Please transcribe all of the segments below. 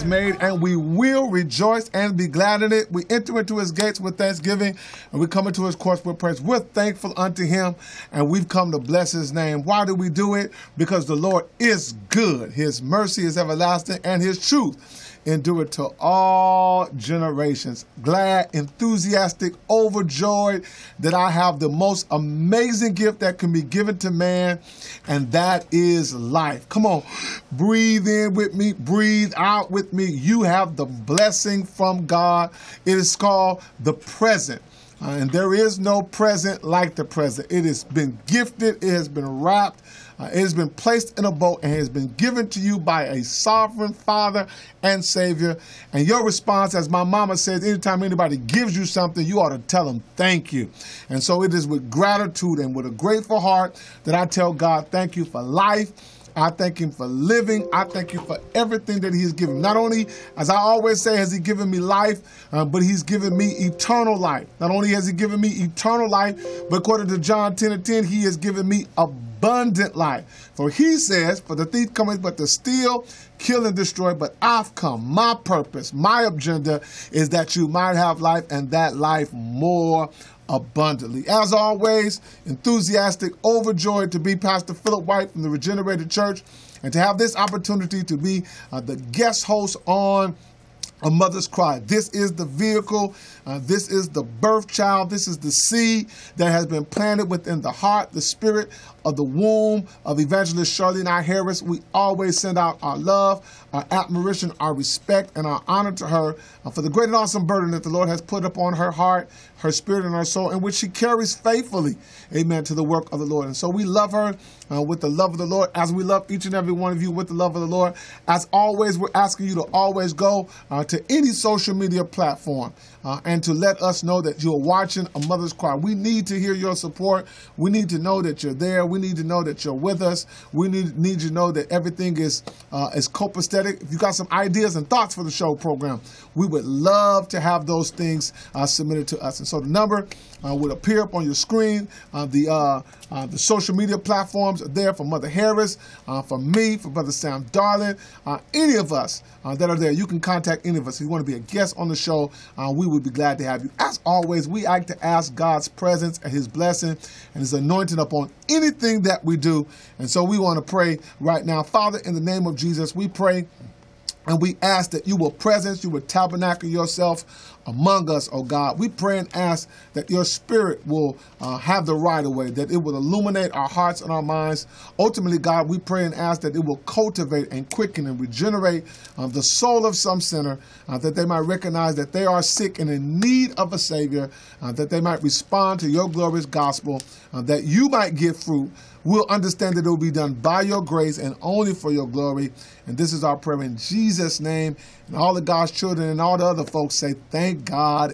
made, and we will rejoice and be glad in it. We enter into his gates with thanksgiving, and we come into his courts with praise. We're thankful unto him, and we've come to bless his name. Why do we do it? Because the Lord is good. His mercy is everlasting, and his truth endure to all generations. Glad, enthusiastic, overjoyed that I have the most amazing gift that can be given to man, and that is life. Come on, breathe in with me, breathe out with me. You have the blessing from God. It is called the present. And there is no present like the present. It has been gifted, it has been wrapped, it has been placed in a boat, and has been given to you by a sovereign Father and Savior. And your response, as my mama says, anytime anybody gives you something, you ought to tell them thank you. And so it is with gratitude and with a grateful heart that I tell God, thank you for life. I thank him for living. I thank you for everything that he has given. Not only, as I always say, has he given me life, but he's given me eternal life. Not only has he given me eternal life, but according to John 10:10, he has given me abundant life. For he says, for the thief cometh but to steal, kill, and destroy, but I've come. My purpose, my agenda is that you might have life, and that life more abundantly. As always, enthusiastic, overjoyed to be Pastor Philip White from the Regenerated Church, and to have this opportunity to be the guest host on A Mother's Cry. This is the vehicle, this is the birth child, this is the seed that has been planted within the heart, the spirit of the womb of Evangelist Charlene I. Harris. We always send out our love, our admiration, our respect, and our honor to her for the great and awesome burden that the Lord has put upon her heart, her spirit, and her soul, in which she carries faithfully, amen, to the work of the Lord. And so we love her with the love of the Lord, as we love each and every one of you with the love of the Lord. As always, we're asking you to always go to any social media platform and to let us know that you're watching A Mother's Cry. We need to hear your support. We need to know that you're there. We need to know that you're with us. We need to know that everything is copacetic. If you got some ideas and thoughts for the show program, we would love to have those things submitted to us. And so the number would appear up on your screen. The social media platforms are there for Mother Harris, for me, for Brother Sam Darling, any of us that are there. You can contact any of us. If you want to be a guest on the show, we would be glad to have you. As always, we like to ask God's presence and his blessing and his anointing upon anything that we do. And so we want to pray right now. Father, in the name of Jesus, we pray and we ask that you will presence, you will tabernacle yourself among us, oh God. We pray and ask that your spirit will have the right of way, that it will illuminate our hearts and our minds. Ultimately, God, we pray and ask that it will cultivate and quicken and regenerate the soul of some sinner, that they might recognize that they are sick and in need of a Savior, that they might respond to your glorious gospel, that you might give fruit. We'll understand that it will be done by your grace and only for your glory. And this is our prayer in Jesus' name. And all of God's children and all the other folks say, thank God,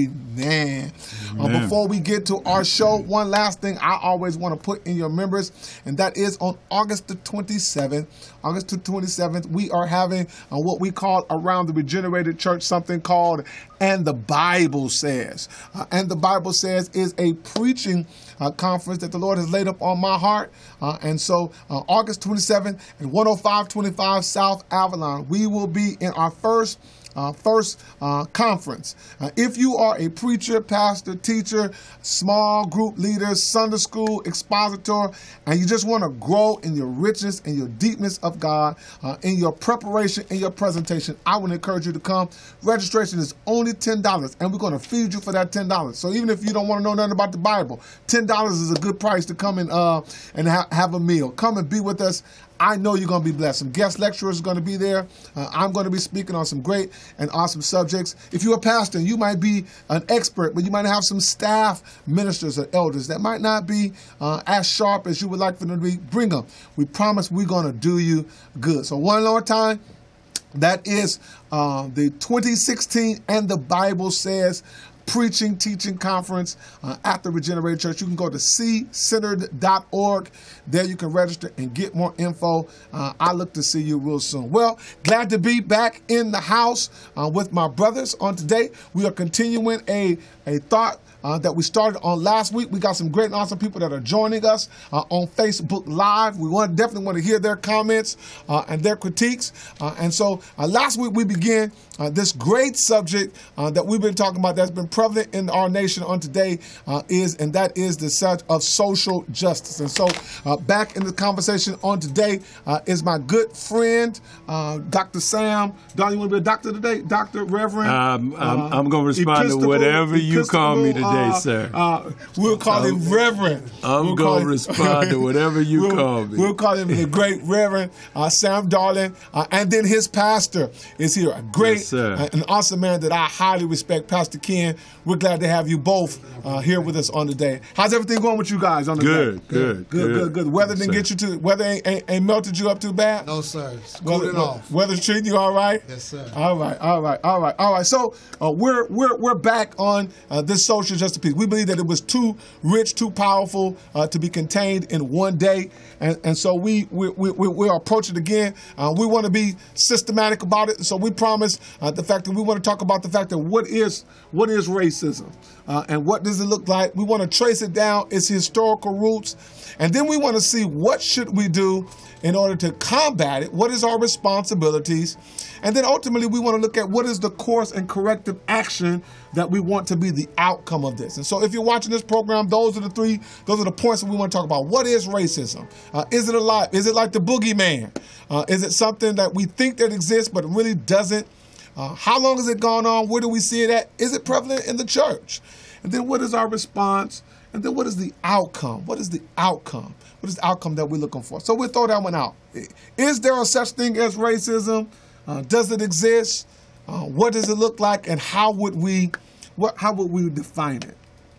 amen. Before we get to our show, one last thing I always want to put in your members, and that is on August the 27th. August the 27th, we are having what we call around the Regenerated Church something called And the Bible Says. And the Bible Says is a preaching conference that the Lord has laid up on my heart. And so August 27th at 10525 South Avalon, we will be in our first conference. If you are a preacher, pastor, teacher, small group leader, Sunday school expositor, and you just want to grow in your richness and your deepness of God, in your preparation and your presentation, I would encourage you to come. Registration is only $10, and we're going to feed you for that $10. So even if you don't want to know nothing about the Bible, $10 is a good price to come and have a meal. Come and be with us. I know you're going to be blessed. Some guest lecturers are going to be there. I'm going to be speaking on some great and awesome subjects. If you're a pastor, you might be an expert, but you might have some staff ministers or elders that might not be as sharp as you would like for them to be. Bring them. We promise we're going to do you good. So one more time, that is the 2016 And the Bible Says preaching, teaching conference at the Regenerated Church. You can go to ccentered.org. There you can register and get more info. I look to see you real soon. Well, glad to be back in the house with my brothers on today. We are continuing a thought that we started on last week. We got some great and awesome people that are joining us on Facebook Live. We definitely want to hear their comments and their critiques. And so last week we began this great subject that we've been talking about that's been prevalent in our nation on today that is the subject of social justice. And so back in the conversation on today is my good friend, Dr. Sam. Don, you want to be a doctor today? Dr. Reverend? I'm going to respond to whatever you call me today, sir. We'll call him Reverend. I'm going to respond to whatever you call me. We'll call him the great Reverend Sam Darling. And then his pastor is here, a great, an awesome man that I highly respect, Pastor Ken. We're glad to have you both here with us on the day. How's everything going with you guys on the day? Good. Weather didn't get you to, weather ain't melted you up too bad? No, sir. It's cooling off. Weather's treating you all right? Yes, sir. All right. So we're back on this social justice piece. We believe that it was too rich, too powerful to be contained in one day, and so we approach it again. We want to be systematic about it. So we promise the fact that we want to talk about the fact that what is racism and what does it look like. We want to trace it down, its historical roots, and then we want to see what should we do in order to combat it. What is our responsibilities? And then ultimately we want to look at what is the course and corrective action that we want to be the outcome of this. And so if you're watching this program, those are the points that we want to talk about. What is racism? Is it alive? Is it like the boogeyman? Is it something that we think that exists but really doesn't? How long has it gone on? Where do we see it at? Is it prevalent in the church? And then what is our response? And then what is the outcome? What is the outcome? What is the outcome that we're looking for? So we'll throw that one out. Is there a such thing as racism? Does it exist? What does it look like? And how would we define it?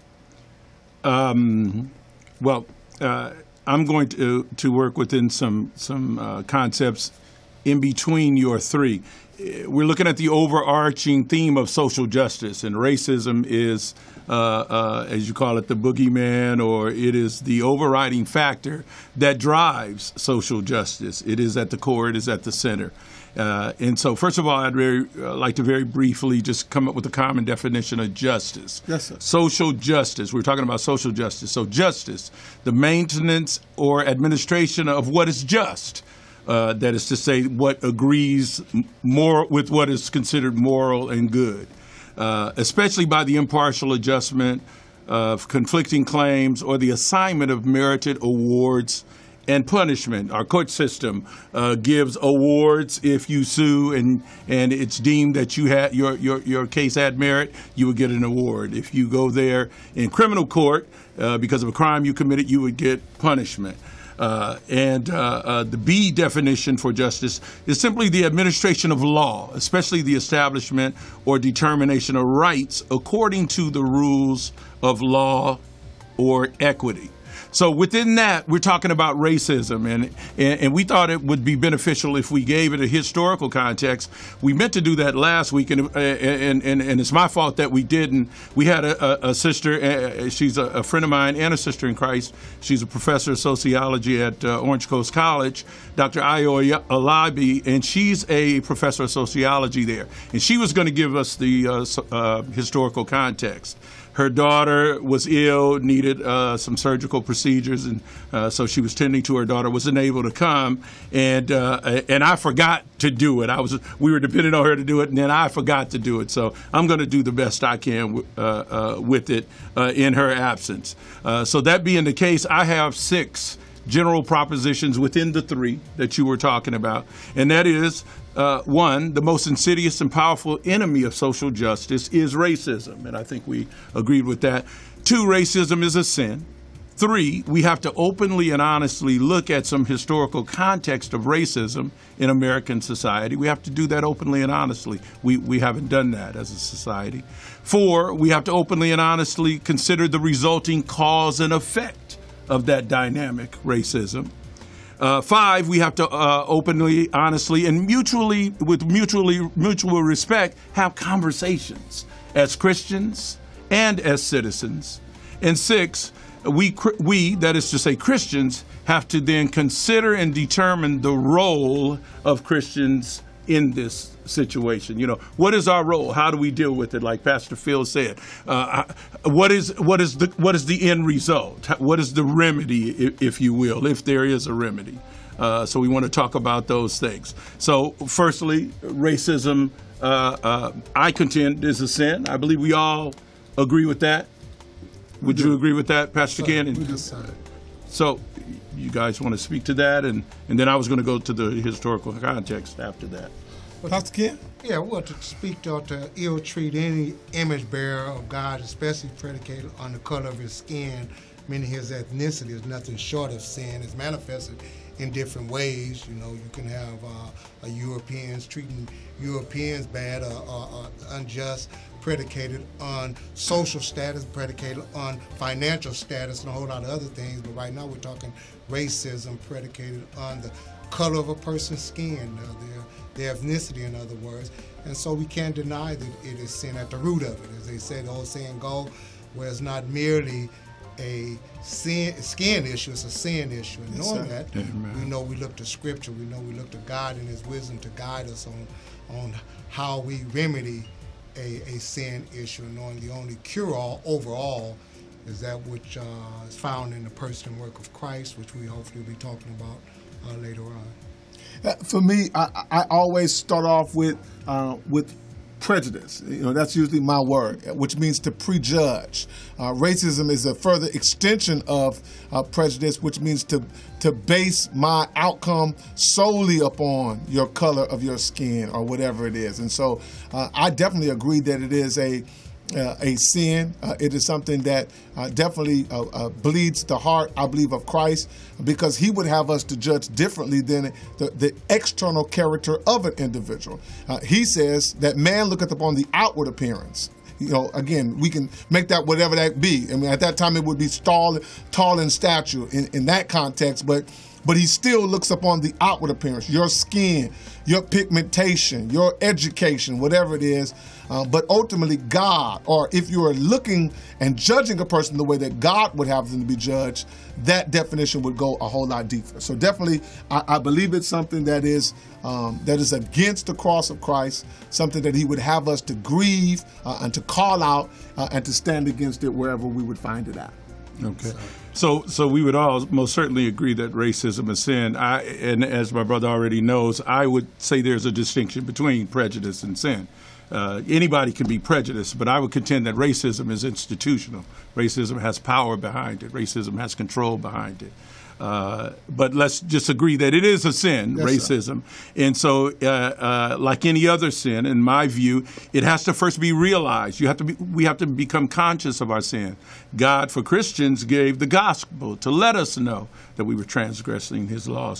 Well, I'm going to work within some concepts in between your three. We're looking at the overarching theme of social justice, and racism is, as you call it, the boogeyman, or it is the overriding factor that drives social justice. It is at the core. It is at the center. And so, first of all, I'd like to very briefly just come up with a common definition of justice. Yes, sir. Social justice. We're talking about social justice. So justice, the maintenance or administration of what is just. That is to say, what agrees more with what is considered moral and good, especially by the impartial adjustment of conflicting claims or the assignment of merited awards and punishment. Our court system gives awards if you sue and it's deemed that you had your case had merit, you would get an award. If you go there in criminal court because of a crime you committed, you would get punishment. The B definition for justice is simply the administration of law, especially the establishment or determination of rights according to the rules of law or equity. So within that, we're talking about racism, and we thought it would be beneficial if we gave it a historical context. We meant to do that last week, and it's my fault that we didn't. We had a sister, she's a friend of mine and a sister in Christ. She's a professor of sociology at Orange Coast College, Dr. Ayo Alabi, and she's a professor of sociology there. And she was going to give us the historical context. Her daughter was ill, needed some surgical procedures, and so she was tending to her daughter, wasn't able to come, and I forgot to do it. We were depending on her to do it, and then I forgot to do it. So I'm going to do the best I can with it in her absence. So that being the case, I have 6 general propositions within the 3 that you were talking about, and that is, 1, the most insidious and powerful enemy of social justice is racism, and I think we agreed with that. 2, racism is a sin. 3, we have to openly and honestly look at some historical context of racism in American society. We have to do that openly and honestly. We haven't done that as a society. 4, we have to openly and honestly consider the resulting cause and effect of that dynamic racism. 5, we have to openly, honestly, and mutual respect, have conversations as Christians and as citizens. And 6, we, that is to say Christians, have to then consider and determine the role of Christians in this situation. You know, what is our role? How do we deal with it? Like Pastor Phil said, what is the end result? What is the remedy, if you will, if there is a remedy? So we want to talk about those things. So firstly, racism, I contend, is a sin. I believe we all agree with that. Would you agree with that, Pastor Ken? So you guys want to speak to that? And then I was going to go to the historical context after that. Pastor Ken? Yeah, well, to speak to ill-treat any image bearer of God, especially predicated on the color of his skin, meaning his ethnicity, is nothing short of sin. It's manifested in different ways. You know, you can have Europeans treating Europeans bad or unjust, predicated on social status, predicated on financial status, and a whole lot of other things. But right now we're talking racism predicated on the color of a person's skin, their ethnicity, in other words. And so we can't deny that it is sin at the root of it. As they say, the old saying go, where it's not merely a skin issue, it's a sin issue. And knowing that, we know we look to Scripture, we know we look to God and His wisdom to guide us on how we remedy a sin issue, knowing the only cure-all overall is that which is found in the person and work of Christ, which we hopefully will be talking about later on. For me, I always start off with prejudice. You know, that's usually my word, which means to prejudge. Racism is a further extension of prejudice, which means to base my outcome solely upon your color of your skin or whatever it is. And so I definitely agree that it is a sin. It is something that definitely bleeds the heart, I believe, of Christ, because He would have us to judge differently than the external character of an individual. He says that man looketh upon the outward appearance. You know, again, we can make that whatever that be. I mean, at that time it would be tall in stature in that context, but He still looks upon the outward appearance, your skin, your pigmentation, your education, whatever it is. But ultimately, God, or if you are looking and judging a person the way that God would have them to be judged, that definition would go a whole lot deeper. So definitely, I believe it's something that is against the cross of Christ, something that He would have us to grieve and to call out and to stand against it wherever we would find it at. Okay. So we would all most certainly agree that racism is sin. And as my brother already knows, I would say there's a distinction between prejudice and sin. Anybody can be prejudiced, but I would contend that racism is institutional. Racism has power behind it. Racism has control behind it. But let's just agree that it is a sin, yes, racism. Sir. And so, like any other sin, in my view, it has to first be realized. We have to become conscious of our sin. God, for Christians, gave the gospel to let us know that we were transgressing His laws,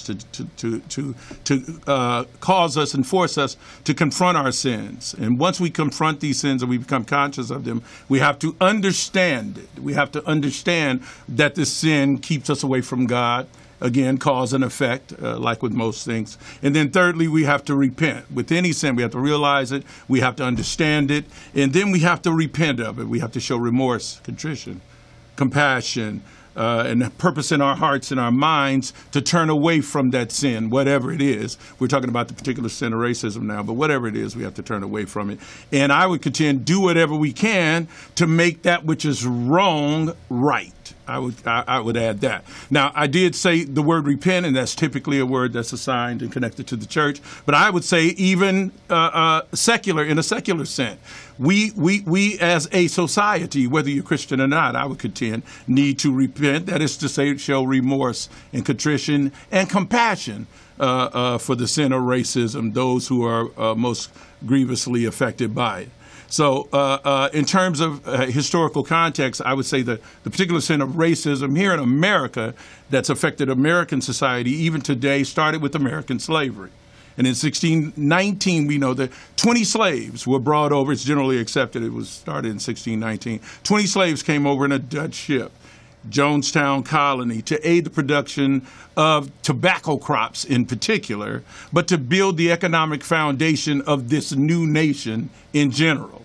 to cause us and force us to confront our sins. And once we confront these sins and we become conscious of them, we have to understand it. We have to understand that this sin keeps us away from God. Again, cause and effect, like with most things. And then thirdly, we have to repent. With any sin, we have to realize it, we have to understand it, and then we have to repent of it. We have to show remorse, contrition, compassion, and purpose in our hearts and our minds to turn away from that sin, whatever it is. We're talking about the particular sin of racism now, but whatever it is, we have to turn away from it. And I would contend, do whatever we can to make that which is wrong right. I would add that. Now, I did say the word repent, and that's typically a word that's assigned and connected to the church. But I would say even secular, in a secular sense, we as a society, whether you're Christian or not, I would contend, need to repent. That is to say, show remorse and contrition and compassion for the sin of racism, those who are most grievously affected by it. So in terms of historical context, I would say that the particular sin of racism here in America that's affected American society even today started with American slavery. And in 1619, we know that 20 slaves were brought over. It's generally accepted it was started in 1619. 20 slaves came over in a Dutch ship, Jonestown Colony, to aid the production of tobacco crops in particular, but to build the economic foundation of this new nation in general.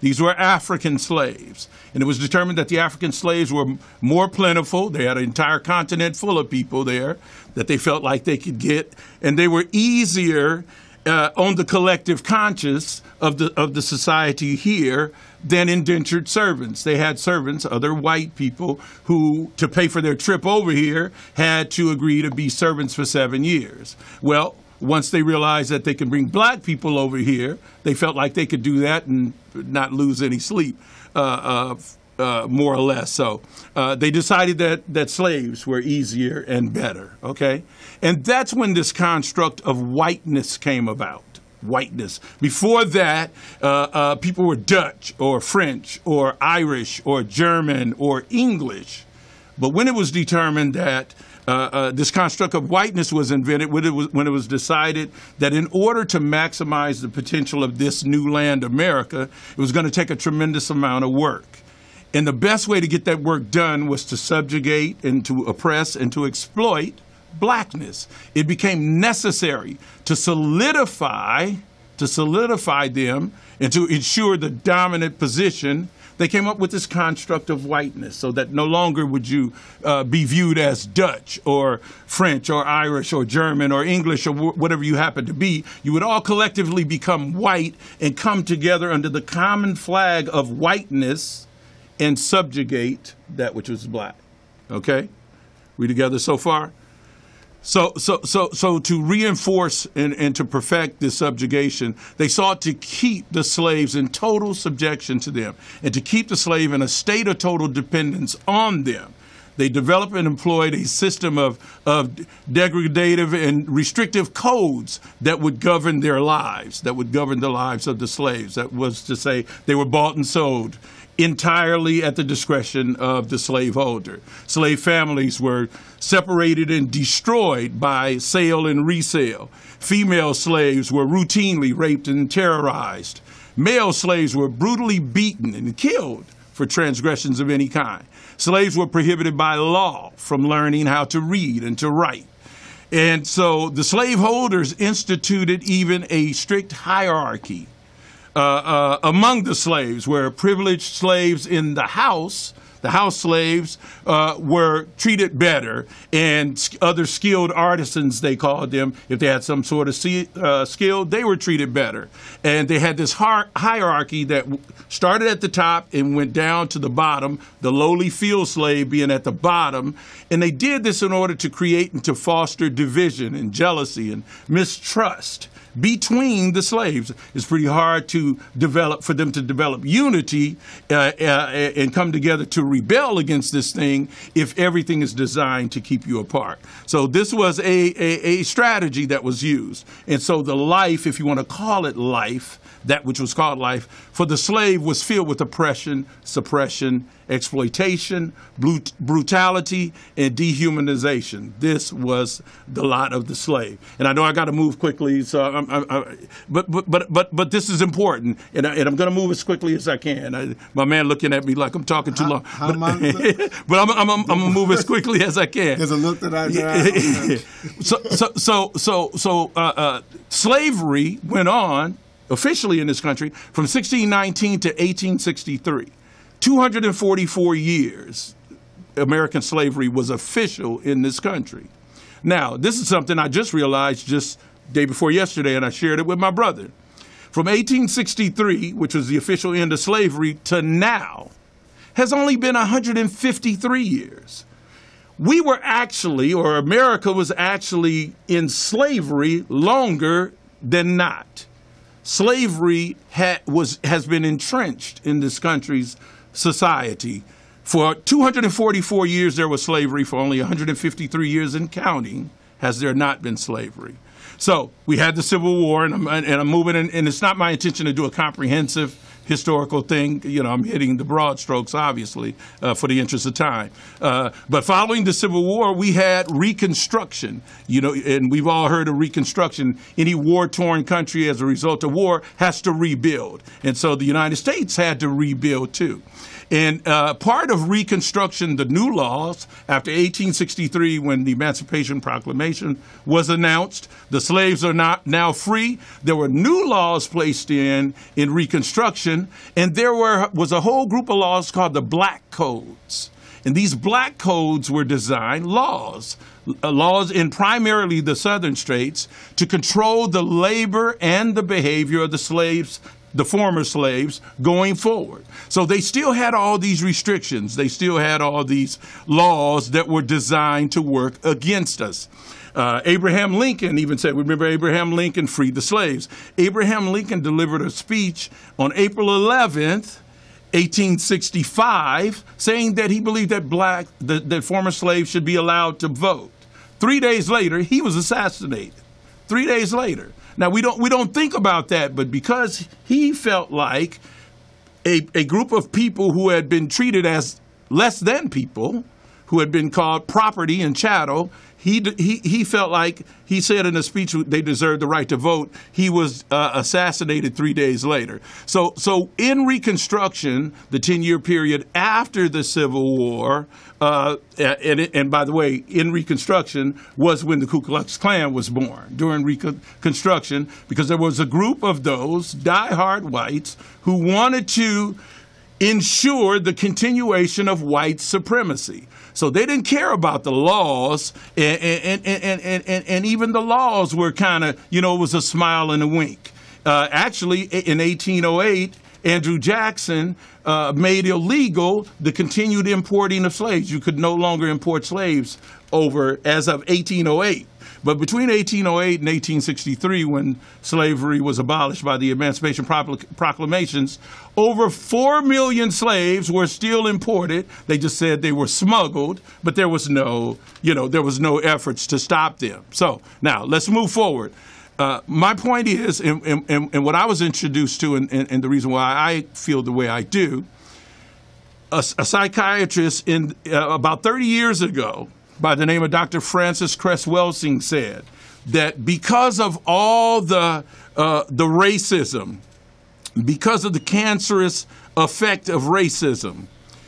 These were African slaves. And it was determined that the African slaves were more plentiful. They had an entire continent full of people there that they felt like they could get. And they were easier on the collective conscience of the society here than indentured servants. They had servants, other white people, who, to pay for their trip over here, had to agree to be servants for 7 years. Well, once they realized that they could bring black people over here, they felt like they could do that and not lose any sleep, more or less. So they decided that slaves were easier and better, okay? And that's when this construct of whiteness came about. Whiteness. Before that, people were Dutch or French or Irish or German or English. But when it was determined that this construct of whiteness was invented, when it was decided that in order to maximize the potential of this new land, America, it was going to take a tremendous amount of work. And the best way to get that work done was to subjugate and to oppress and to exploit blackness. It became necessary to solidify them and to ensure the dominant position. They came up with this construct of whiteness so that no longer would you be viewed as Dutch or French or Irish or German or English or whatever you happen to be. You would all collectively become white and come together under the common flag of whiteness and subjugate that which was black. Okay? We together so far? So to reinforce and to perfect this subjugation, they sought to keep the slaves in total subjection to them and to keep the slave in a state of total dependence on them. They developed and employed a system of degradative and restrictive codes that would govern their lives, that would govern the lives of the slaves. That was to say, they were bought and sold entirely at the discretion of the slaveholder. Slave families were separated and destroyed by sale and resale. Female slaves were routinely raped and terrorized. Male slaves were brutally beaten and killed for transgressions of any kind. Slaves were prohibited by law from learning how to read and to write. And so the slaveholders instituted even a strict hierarchy among the slaves, where privileged slaves in the house slaves, were treated better, and other skilled artisans, they called them, if they had some sort of skill, they were treated better. And they had this hierarchy that started at the top and went down to the bottom, the lowly field slave being at the bottom. And they did this in order to create and to foster division and jealousy and mistrust between the slaves. It's pretty hard for them to develop unity and come together to rebel against this thing if everything is designed to keep you apart. So this was a strategy that was used. And so the life, if you want to call it life, that which was called life, for the slave was filled with oppression, suppression, exploitation, brutality, and dehumanization. This was the lot of the slave. And I know I got to move quickly, so but this is important, and I'm going to move as quickly as I can. My man looking at me like I'm talking too long, but I'm going to move as quickly as I can. There's a look that I got. Slavery went on officially in this country from 1619 to 1863. 244 years American slavery was official in this country. Now, this is something I just realized just day before yesterday, and I shared it with my brother. From 1863, which was the official end of slavery, to now has only been 153 years. We were actually, or America was actually in slavery longer than not. Slavery has been entrenched in this country's society. For 244 years there was slavery. For only 153 years and counting has there not been slavery. So we had the Civil War, and I'm moving, and it's not my intention to do a comprehensive historical thing. You know, I'm hitting the broad strokes, obviously, for the interest of time. But following the Civil War, we had Reconstruction, you know, and we've all heard of Reconstruction. Any war-torn country as a result of war has to rebuild. And so the United States had to rebuild too. And part of Reconstruction, the new laws, after 1863, when the Emancipation Proclamation was announced, the slaves are not now free. There were new laws placed in Reconstruction Reconstruction, and there was a whole group of laws called the Black Codes. And these Black Codes were designed, laws in primarily the southern states, to control the labor and the behavior of the slaves, the former slaves, going forward. So they still had all these restrictions. They still had all these laws that were designed to work against us. Abraham Lincoln even said, remember Abraham Lincoln freed the slaves. Abraham Lincoln delivered a speech on April 11th, 1865, saying that he believed that that former slaves should be allowed to vote. 3 days later, he was assassinated. 3 days later. Now, we don't think about that, but because he felt like a group of people who had been treated as less than people, who had been called property and chattel, he felt like, he said in a speech they deserved the right to vote. He was assassinated 3 days later. So in Reconstruction, the 10-year period after the Civil War, and by the way, in Reconstruction was when the Ku Klux Klan was born, during Reconstruction, because there was a group of those diehard whites who wanted to ensure the continuation of white supremacy. So they didn't care about the laws, and even the laws were kind of, it was a smile and a wink. Actually, in 1808, Andrew Jackson made illegal the continued importing of slaves. You could no longer import slaves as of 1808. But between 1808 and 1863, when slavery was abolished by the Emancipation Proclamations, over 4 million slaves were still imported. They just said they were smuggled, but there was no efforts to stop them. So now let's move forward. My point is, and what I was introduced to, and the reason why I feel the way I do, a psychiatrist about 30 years ago, by the name of Dr. Frances Cress Welsing, said that because of all the racism, because of the cancerous effect of racism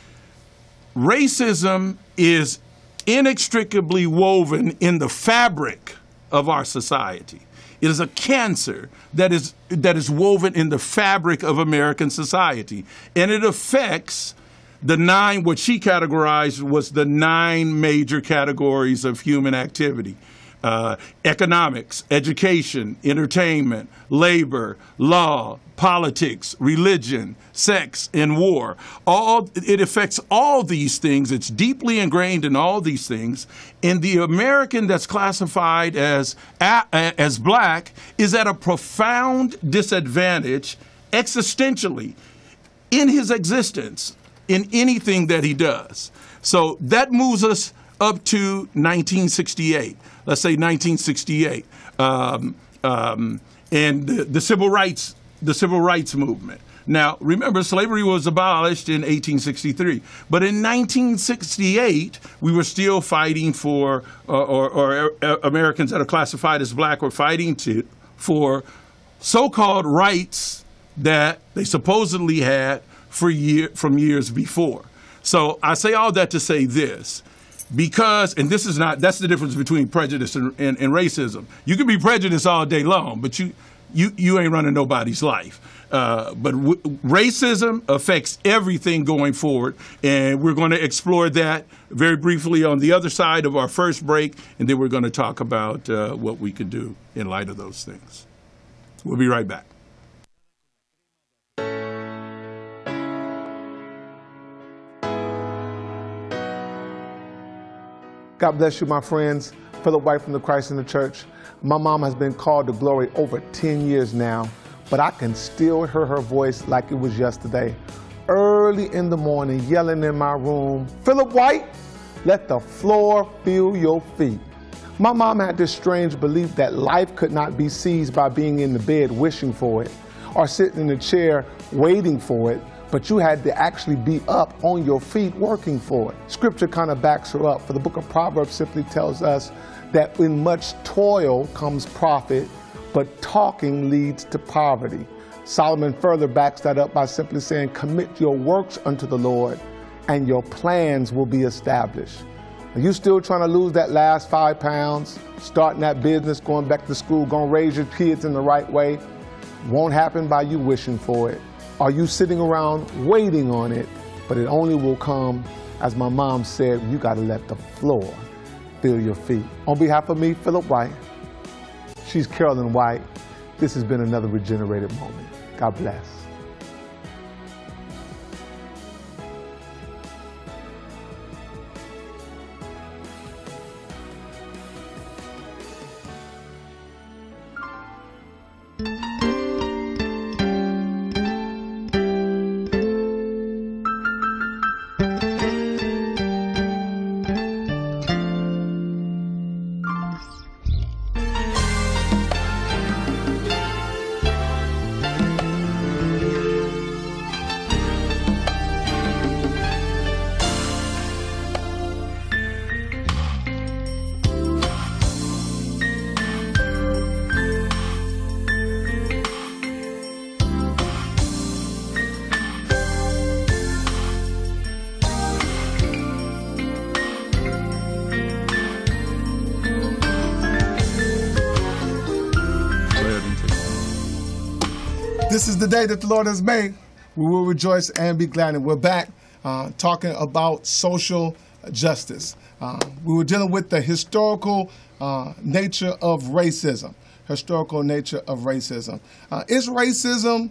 is inextricably woven in the fabric of our society. It is a cancer that is woven in the fabric of American society, and it affects what she categorized was the 9 major categories of human activity: economics, education, entertainment, labor, law, politics, religion, sex, and war. It affects all these things. It's deeply ingrained in all these things. And the American that's classified as black is at a profound disadvantage existentially in his existence, in anything that he does. So that moves us up to 1968. Let's say 1968, and the civil rights movement. Now, remember, slavery was abolished in 1863, but in 1968, we were still fighting for, or Americans that are classified as black were fighting for so-called rights that they supposedly had from years before. So I say all that to say this, because, and that's the difference between prejudice and racism. You can be prejudiced all day long, but you ain't running nobody's life. But racism affects everything going forward, and we're going to explore that very briefly on the other side of our first break, and then we're going to talk about what we could do in light of those things. We'll be right back. God bless you, my friends. Philip White from the Christ in the Church. My mom has been called to glory over 10 years now, but I can still hear her voice like it was yesterday. Early in the morning, yelling in my room, "Philip White, let the floor feel your feet." My mom had this strange belief that life could not be seized by being in the bed wishing for it, or sitting in the chair waiting for it, but you had to actually be up on your feet working for it. Scripture kind of backs her up, for the book of Proverbs simply tells us that in much toil comes profit, but talking leads to poverty. Solomon further backs that up by simply saying, "Commit your works unto the Lord, and your plans will be established." Are you still trying to lose that last 5 pounds, starting that business, going back to school, going to raise your kids in the right way? Won't happen by you wishing for it. Are you sitting around waiting on it, but it only will come, as my mom said, you got to let the floor feel your feet. On behalf of me, Philip White, she's Carolyn White, this has been another Regenerated Moment. God bless. This is the day that the Lord has made. We will rejoice and be glad. And we're back talking about social justice. We were dealing with the historical nature of racism. Historical nature of racism. Is racism,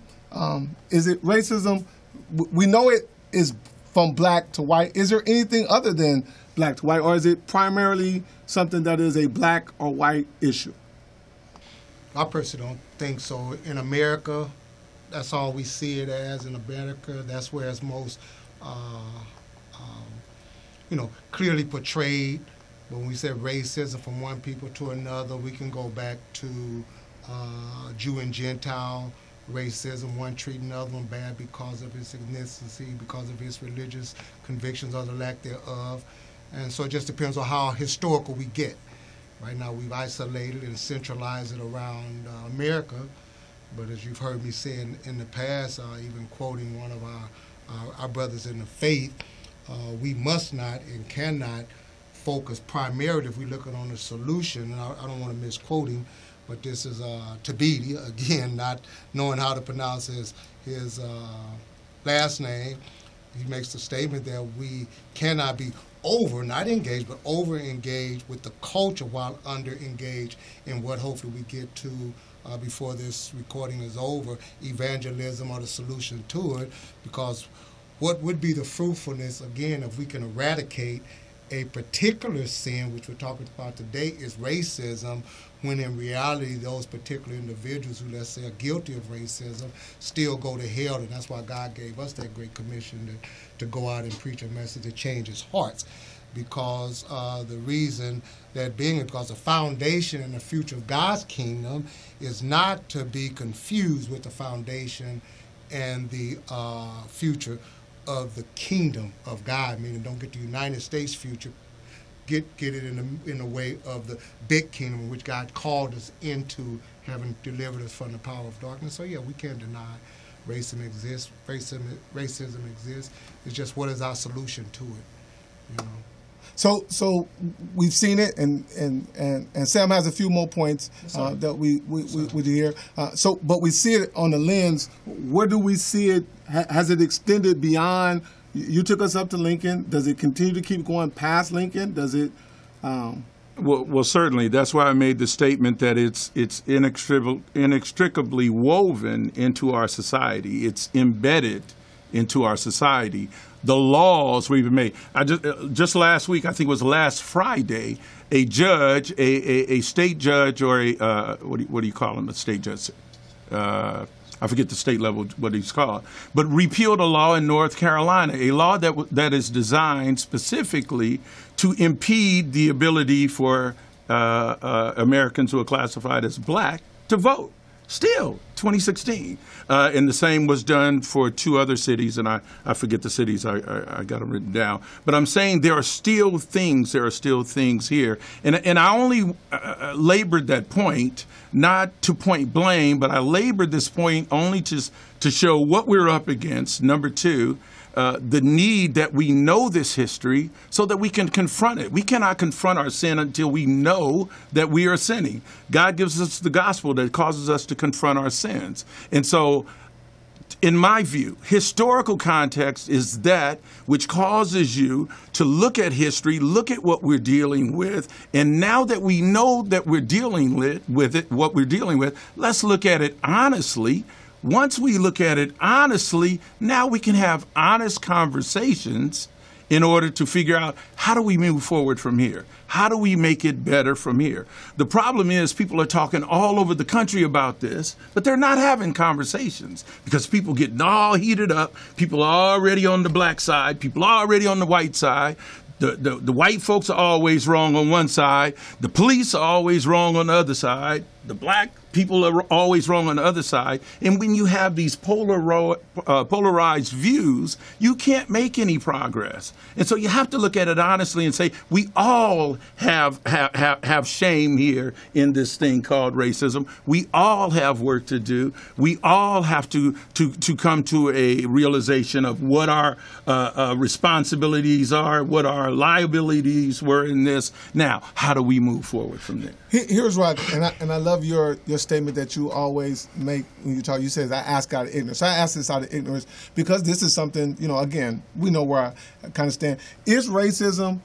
we know it is from black to white. Is there anything other than black to white, or is it primarily something that is a black or white issue? I personally don't think so. In America, that's all we see it as. In America, that's where it's most, clearly portrayed. When we say racism from one people to another, we can go back to Jew and Gentile racism, one treating the other one bad because of his ethnicity, because of his religious convictions or the lack thereof. And so it just depends on how historical we get. Right now we've isolated and centralized it around America. But as you've heard me say in the past, even quoting one of our brothers in the faith, we must not and cannot focus primarily, if we look at on the solution, and I don't want to misquote him, but this is Tabidi, again, not knowing how to pronounce his last name. He makes the statement that we cannot be not engaged, but over-engaged with the culture while under-engaged in what hopefully we get to before this recording is over, evangelism or the solution to it, because what would be the fruitfulness, again, if we can eradicate a particular sin, which we're talking about today, is racism, when in reality those particular individuals who, let's say, are guilty of racism still go to hell, and that's why God gave us that great commission to go out and preach a message that changes hearts. Because the reason that being it, because the foundation and the future of God's kingdom is not to be confused with the foundation and the future of the kingdom of God, meaning don't get the United States future, get it in the way of the big kingdom in which God called us into, having delivered us from the power of darkness. So yeah, we can't deny racism exists. Racism exists. It's just what is our solution to it, you know. So we've seen it, and Sam has a few more points that we hear. But we see it on the lens. Where do we see it? Has it extended beyond? You took us up to Lincoln. Does it continue to keep going past Lincoln? Does it? Well, certainly. That's why I made the statement that it's inextricably woven into our society. It's embedded into our society. The laws we've made. Just last week, I think it was last Friday, a judge, a state judge, or a what do you call him? A state judge. I forget the state level what he's called, but repealed a law in North Carolina, a law that is designed specifically to impede the ability for Americans who are classified as black to vote. Still, 2016. And the same was done for two other cities, and I forget the cities, I got them written down. But I'm saying there are still things here. And I only labored that point, not to point blame, but I labored this point only to show what we're up against. Number two, the need that we know this history so that we can confront it. We cannot confront our sin until we know that we are sinning. God gives us the gospel that causes us to confront our sins. And so In my view, historical context is that which causes you to look at history, look at what we're dealing with, and now that we know that we're dealing with it, what we're dealing with, let's look at it honestly. Once we look at it honestly, now we can have honest conversations in order to figure out how do we move forward from here? How do we make it better from here? The problem is people are talking all over the country about this, but they're not having conversations because people getting all heated up. People are already on the black side. People are already on the white side. The white folks are always wrong on one side. The police are always wrong on the other side. The black people are always wrong on the other side. And when you have these polarized views, you can't make any progress. And so you have to look at it honestly and say, we all have shame here in this thing called racism. We all have work to do. We all have to come to a realization of what our responsibilities are, what our liabilities were in this. Now, how do we move forward from there? Here's what, and I love your statement that you always make when you talk. You say, I ask out of ignorance. So I ask this out of ignorance because this is something, again, we know where I kind of stand. Is racism,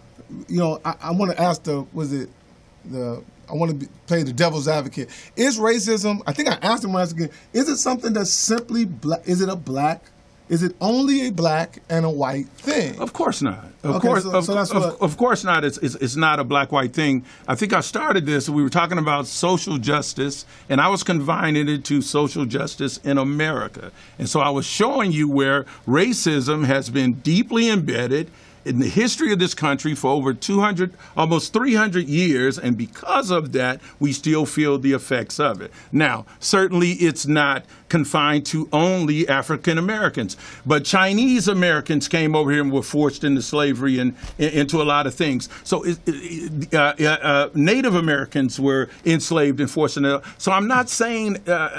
I want to ask I want to play the devil's advocate. Is racism, I think I asked him once again, is it something that's simply black? Is it is it only a black and a white thing? Of course not. Of course not. It's not a black-white thing. I think I started this. We were talking about social justice, and I was confining it to social justice in America. And so I was showing you where racism has been deeply embedded in the history of this country for over 200, almost 300 years, and because of that, we still feel the effects of it. Now, certainly it's not confined to only African Americans, but Chinese Americans came over here and were forced into slavery and into a lot of things. So Native Americans were enslaved and forced into. So I'm not saying.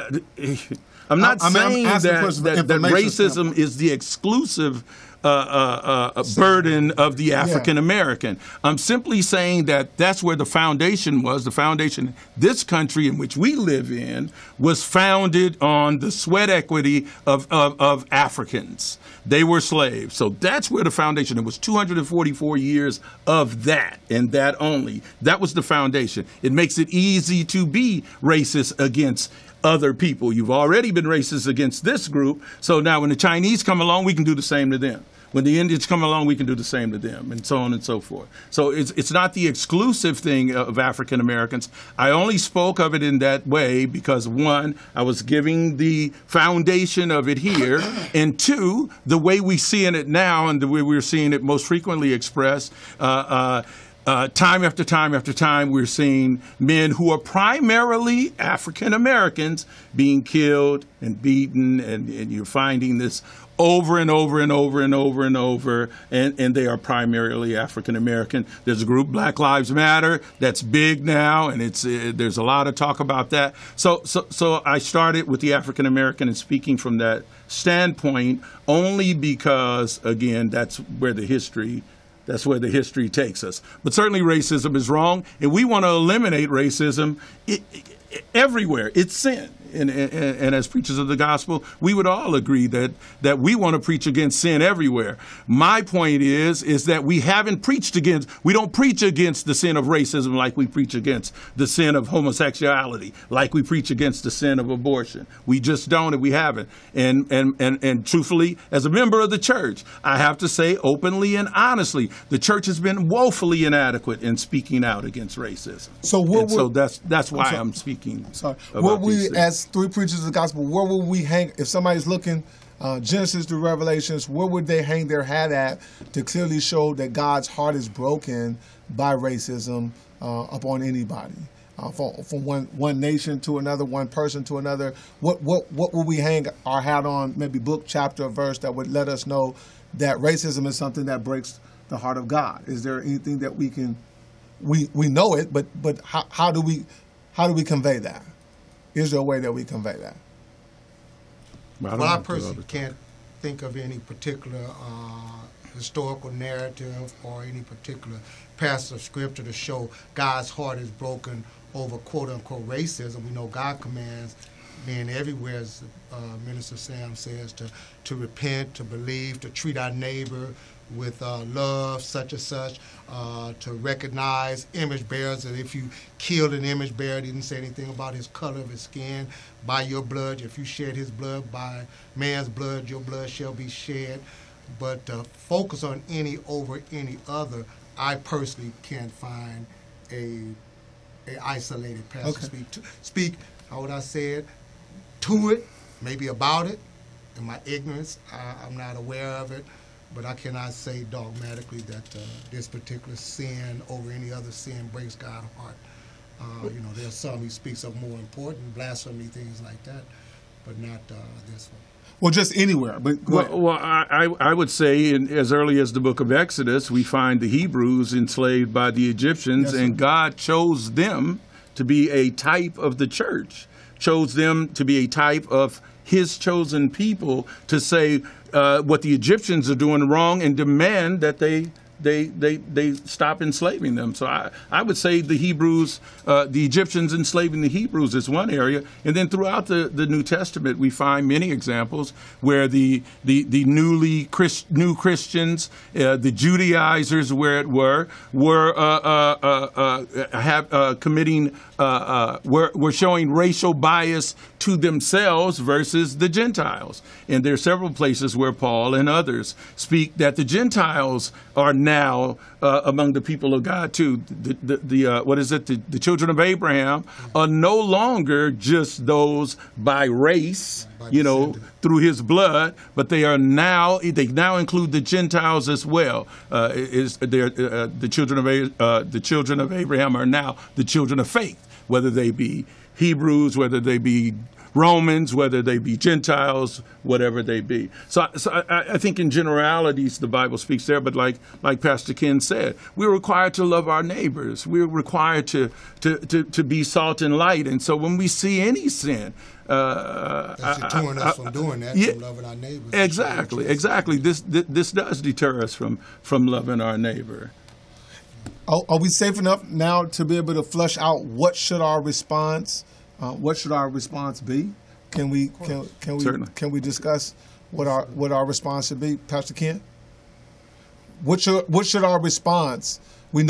I'm not saying that racism is the exclusive burden of the African American. I'm simply saying that that's where the foundation was. The foundation, this country in which we live in, was founded on the sweat equity of Africans. They were slaves. So that's where the foundation, it was 244 years of that and that only. That was the foundation. It makes it easy to be racist against other people. You've already been racist against this group, so now when the Chinese come along, we can do the same to them. When the Indians come along, we can do the same to them, and so on and so forth. So it's not the exclusive thing of African Americans. I only spoke of it in that way because, one, I was giving the foundation of it here, and two, the way we see it now and the way we're seeing it most frequently expressed, time after time after time, we're seeing men who are primarily African Americans being killed and beaten, and you're finding this over and over and over and over and over, and they are primarily African American. There's a group, Black Lives Matter, that's big now, and there's a lot of talk about that. So I started with the African American and speaking from that standpoint only because, again, that's where the history takes us. But certainly racism is wrong, and we want to eliminate racism everywhere. It's sin. And as preachers of the gospel, we would all agree that we want to preach against sin everywhere. My point is that we don't preach against the sin of racism like we preach against the sin of homosexuality, like we preach against the sin of abortion. We just don't, and we haven't. And truthfully, as a member of the church, I have to say openly and honestly, the church has been woefully inadequate in speaking out against racism. So that's why I'm speaking. About these things. As three preachers of the gospel, where will we hang, if somebody's looking Genesis to Revelations, where would they hang their hat at to clearly show that God's heart is broken by racism upon anybody? From one nation to another, one person to another, what will we hang our hat on? Maybe book, chapter, or verse that would let us know that racism is something that breaks the heart of God. Is there anything that we know it, but how do we convey that? Is there a way that we convey that? Well, I personally can't think of any particular historical narrative or any particular passage of scripture to show God's heart is broken over quote-unquote racism. We know God commands being everywhere, as Minister Sam says, to repent, to believe, to treat our neighbor with love, such and such, to recognize image bearers, that if you killed an image bearer, didn't say anything about his color of his skin, by your blood, if you shed his blood, by man's blood, your blood shall be shed. But focus on any over any other, I personally can't find a isolated passage. Okay. Speak, how would I say it, to it, maybe about it. In my ignorance, I'm not aware of it, but I cannot say dogmatically that this particular sin over any other sin breaks God's heart. There's some he speaks of more important, blasphemy, things like that, but not this one. Well, just anywhere. But I would say as early as the book of Exodus, we find the Hebrews enslaved by the Egyptians, yes, and God chose them to be a type of the church, chose them to be a type of his chosen people, to say what the Egyptians are doing wrong and demand that they stop enslaving them. So I would say the Hebrews, the Egyptians enslaving the Hebrews is one area. And then throughout the New Testament, we find many examples where the new Christians, the Judaizers, were showing racial bias to themselves versus the Gentiles. And there are several places where Paul and others speak that the Gentiles are now among the people of God too. The children of Abraham are no longer just those by race, through his blood, but they now include the Gentiles as well. The children of Abraham are now the children of faith, whether they be Hebrews, whether they be Romans, whether they be Gentiles, whatever they be. So I think in generalities the Bible speaks there, but like Pastor Ken said, we're required to love our neighbors. We're required to be salt and light. And so when we see any sin, that's deterring us from doing that, from loving our neighbors. Exactly. This does deter us from loving our neighbor. Are we safe enough now to be able to flush out what should our response be? Can we discuss what our response should be, Pastor Ken? What should our response? We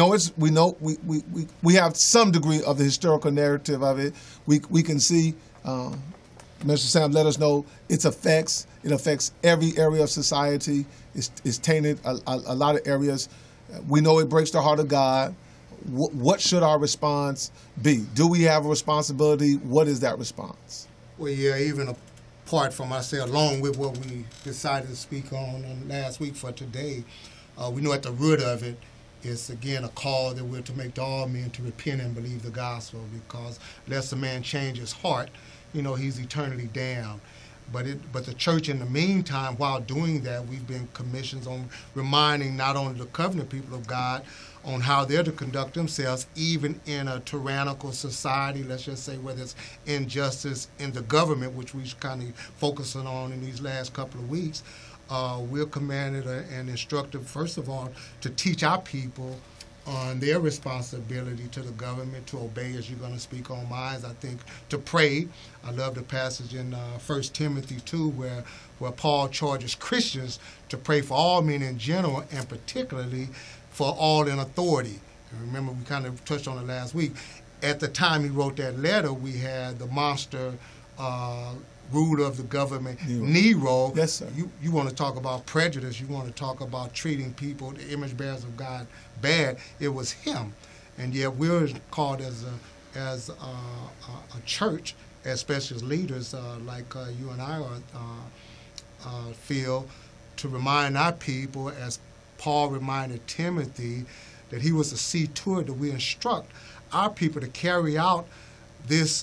have some degree of the historical narrative of it. We can see. Mr. Sam let us know it affects every area of society. It's tainted a lot of areas. We know it breaks the heart of God. What should our response be? Do we have a responsibility? What is that response? Well, yeah, even apart from, I say, along with what we decided to speak on last week for today, we know at the root of it is, again, a call that we're to make to all men to repent and believe the gospel, because unless a man change his heart, he's eternally damned. But the church, in the meantime, while doing that, we've been commissioned on reminding not only the covenant people of God on how they're to conduct themselves, even in a tyrannical society, let's just say, whether it's injustice in the government, which we're kind of focusing on in these last couple of weeks. We're commanded and instructed, first of all, to teach our people on their responsibility to the government, to obey, as you're going to speak on mine, I think, to pray. I love the passage in 1 Timothy 2 where Paul charges Christians to pray for all men in general, and particularly for all in authority. And remember, we kind of touched on it last week. At the time he wrote that letter, we had the monster ruler of the government, Nero. Yes, sir. You want to talk about prejudice. You want to talk about treating people, the image bearers of God, bad. It was him. And yet we're called as a church, especially as leaders like you and I feel, to remind our people, as Paul reminded Timothy, that he was to see to it that we instruct our people to carry out this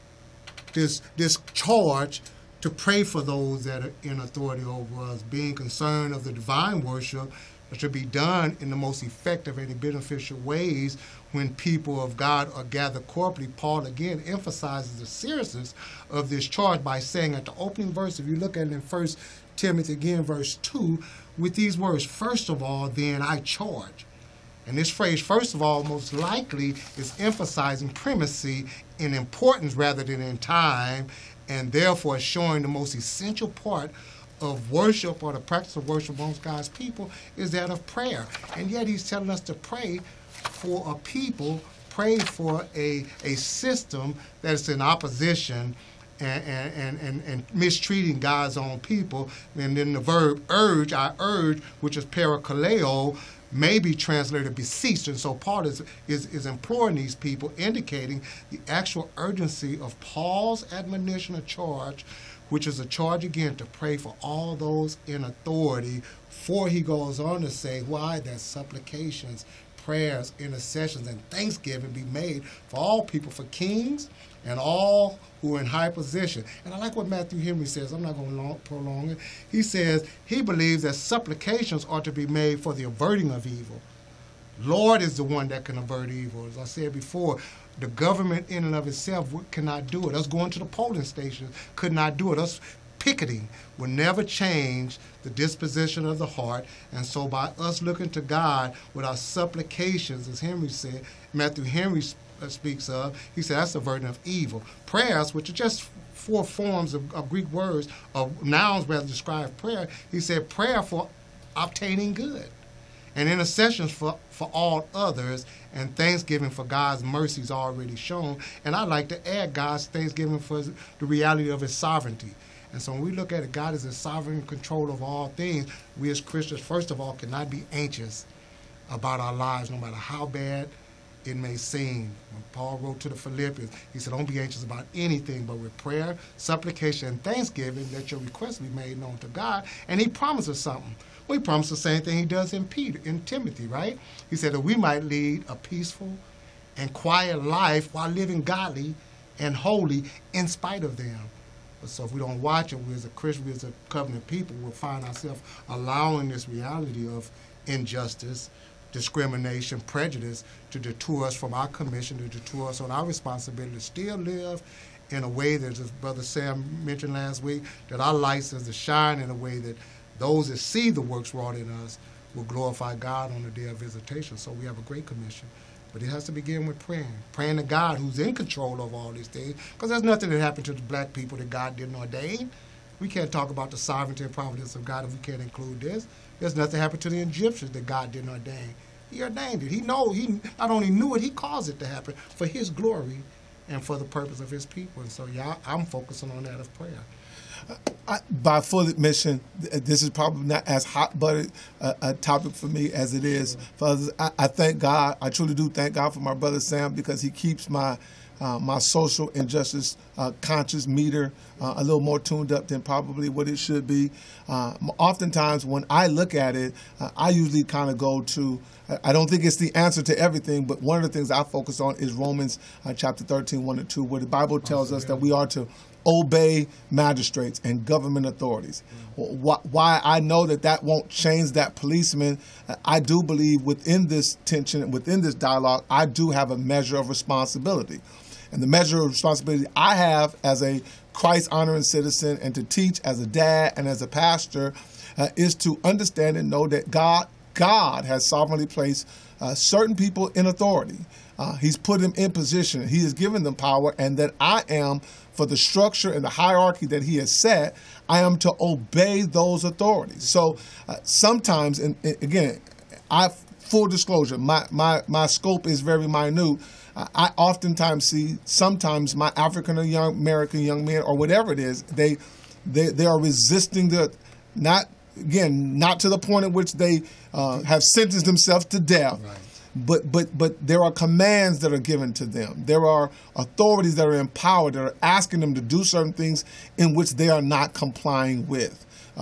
charge to pray for those that are in authority over us, being concerned of the divine worship that should be done in the most effective and beneficial ways when people of God are gathered corporately. Paul again emphasizes the seriousness of this charge by saying at the opening verse, if you look at it in 1 Timothy again, verse 2, with these words, first of all, then I charge. And this phrase, first of all, most likely is emphasizing primacy in importance rather than in time, and therefore showing the most essential part of worship, or the practice of worship amongst God's people, is that of prayer. And yet he's telling us to pray for a people, pray for a system that is in opposition and mistreating God's own people. And then the verb urge, I urge, which is parakaleo, may be translated beseech. And so Paul is imploring these people, indicating the actual urgency of Paul's admonition or charge, which is a charge again to pray for all those in authority. For he goes on to say, why? That supplications, prayers, intercessions, and thanksgiving be made for all people, for kings and all who are in high position. And I like what Matthew Henry says. I'm not going to prolong it. He says he believes that supplications ought to be made for the averting of evil. Lord is the one that can avert evil. As I said before, the government in and of itself cannot do it. Us going to the polling stations could not do it. Us picketing will never change the disposition of the heart. And so by us looking to God with our supplications, as Henry said, Matthew Henry speaks of, he said that's the averting of evil. Prayers, which are just 4 forms of Greek words, of nouns rather describe prayer, he said prayer for obtaining good, and intercessions for all others, and thanksgiving for God's mercies already shown. And I'd like to add God's thanksgiving for the reality of his sovereignty. And so when we look at it, God is in sovereign control of all things. We as Christians, first of all, cannot be anxious about our lives, no matter how bad it may seem. When Paul wrote to the Philippians, he said, don't be anxious about anything, but with prayer, supplication, and thanksgiving, let your requests be made known to God. And he promises something. Well, he promised the same thing he does in Timothy, right? He said that we might lead a peaceful and quiet life while living godly and holy in spite of them. But so if we don't watch it, we as a Christian, we as a covenant people, will find ourselves allowing this reality of injustice, discrimination, prejudice to deter us from our commission, to deter us on our responsibility to still live in a way that, as Brother Sam mentioned last week, that our lights is to shine in a way that those that see the works wrought in us will glorify God on the day of visitation. So we have a great commission. But it has to begin with praying to God who's in control of all these things, because there's nothing that happened to the black people that God didn't ordain. We can't talk about the sovereignty and providence of God if we can't include this. There's nothing happened to the Egyptians that God didn't ordain. He ordained it. He not only knew it, he caused it to happen for his glory and for the purpose of his people. And so, yeah, I'm focusing on that of prayer. By full admission, this is probably not as hot-butted a topic for me as it is for others. I thank God. I truly do thank God for my brother Sam, because he keeps my social injustice conscious meter a little more tuned up than probably what it should be. Oftentimes, when I look at it, I usually kind of go to, I don't think it's the answer to everything, but one of the things I focus on is Romans chapter 13, 1 and 2, where the Bible tells us that we are to obey magistrates and government authorities. Why I know that won't change that policeman, I do believe within this tension, within this dialogue, I do have a measure of responsibility. And the measure of responsibility I have as a Christ-honoring citizen and to teach as a dad and as a pastor is to understand and know that God has sovereignly placed certain people in authority. He's put them in position. He has given them power, and that I am, for the structure and the hierarchy that he has set, I am to obey those authorities. So sometimes, and again, full disclosure, my scope is very minute. I oftentimes see sometimes my African or American young men or whatever it is, they are resisting not to the point at which they have sentenced themselves to death. Right. But there are commands that are given to them. There are authorities that are empowered that are asking them to do certain things in which they are not complying with.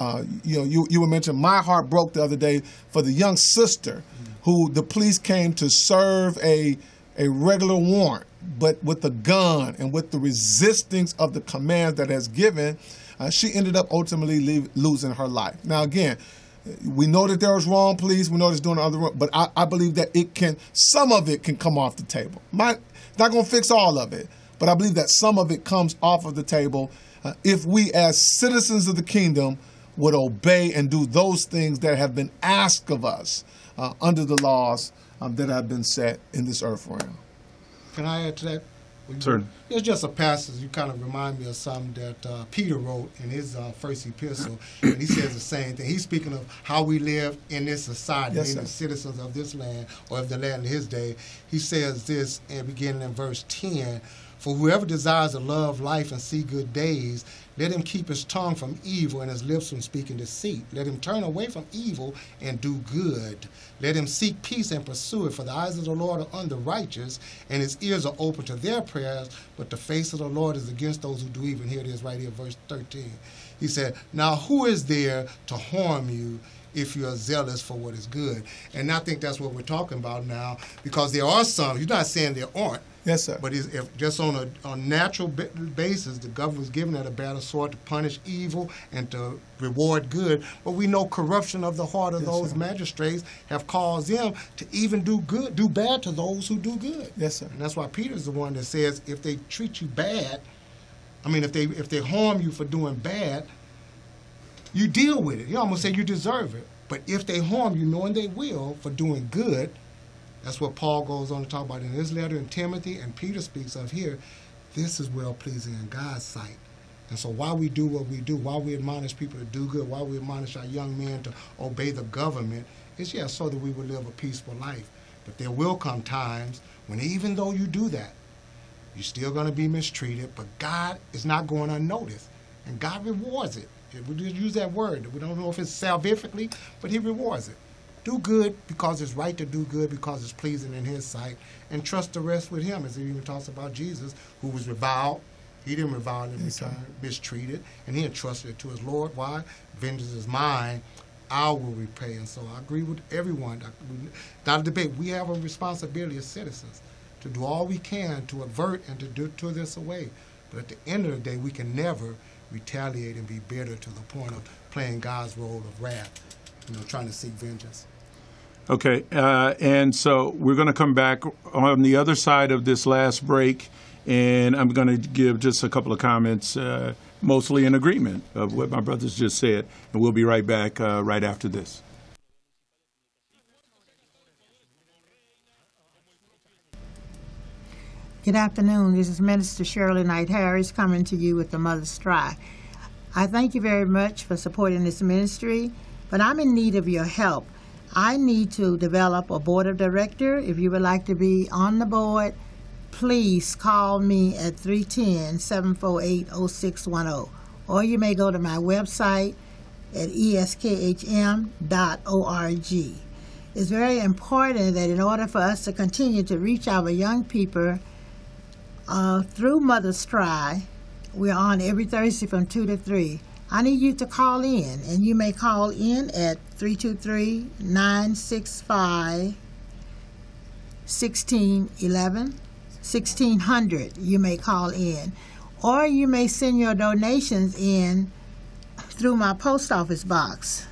You were mentioning my heart broke the other day for the young sister who the police came to serve a regular warrant, but with a gun and with the resistance of the command that has given, she ended up ultimately losing her life. Now again, we know that there was wrong police. We know there's doing other wrong, but I believe that some of it can come off the table. Not going to fix all of it, but I believe that some of it comes off of the table if we as citizens of the kingdom would obey and do those things that have been asked of us under the laws that have been set in this earth realm. Can I add to that? Certainly. It's just a passage. You kind of remind me of something that Peter wrote in his first epistle, and he says the same thing. He's speaking of how we live in this society, Yes, being the sir. citizens of this land, or of the land of his day. He says this, beginning in verse 10, "For whoever desires to love life and see good days, let him keep his tongue from evil and his lips from speaking deceit. Let him turn away from evil and do good. Let him seek peace and pursue it. For the eyes of the Lord are on the righteous, and his ears are open to their prayers, but the face of the Lord is against those who do evil." And here it is right here, verse 13. He said, "Now who is there to harm you if you are zealous for what is good?" And I think that's what we're talking about now, because there are some. He's not saying there aren't. Yes, sir. But if just on a natural basis, the government's given it a battle sword to punish evil and to reward good. But we know corruption of the heart of Yes, those sir. magistrates have caused them to even do bad to those who do good. Yes, sir. And that's why Peter's the one that says, if they treat you bad, if they harm you for doing bad, you deal with it. You almost say you deserve it. But if they harm you, knowing they will, for doing good, that's what Paul goes on to talk about in his letter in Timothy, and Peter speaks of here. This is well-pleasing in God's sight. And so while we do what we do, while we admonish people to do good, while we admonish our young men to obey the government, it's so that we will live a peaceful life. But there will come times when even though you do that, you're still going to be mistreated, but God is not going unnoticed, and God rewards it. We just use that word. We don't know if it's salvifically, but he rewards it. Do good because it's right to do good, because it's pleasing in his sight, and trust the rest with him, as he even talks about Jesus, who was reviled. He didn't revile in return, mistreated, and he entrusted it to his Lord. Why? Vengeance is mine, I will repay. And so I agree with everyone. Not a debate. We have a responsibility as citizens to do all we can to avert and to do this away. But at the end of the day, we can never retaliate and be bitter to the point of playing God's role of wrath, trying to seek vengeance. Okay, and so we're going to come back on the other side of this last break, and I'm going to give just a couple of comments, mostly in agreement of what my brothers just said, and we'll be right back right after this. Good afternoon. This is Minister Shirley Knight Harris coming to you with the Mother's Cry. I thank you very much for supporting this ministry, but I'm in need of your help. I need to develop a board of director. If you would like to be on the board, please call me at 310-748-0610. Or you may go to my website at eskhm.org. It's very important that in order for us to continue to reach our young people through Mother's Cry, we're on every Thursday from 2 to 3. I need you to call in, and you may call in at 323-965-1611, 1600. You may call in, or you may send your donations in through my post office box.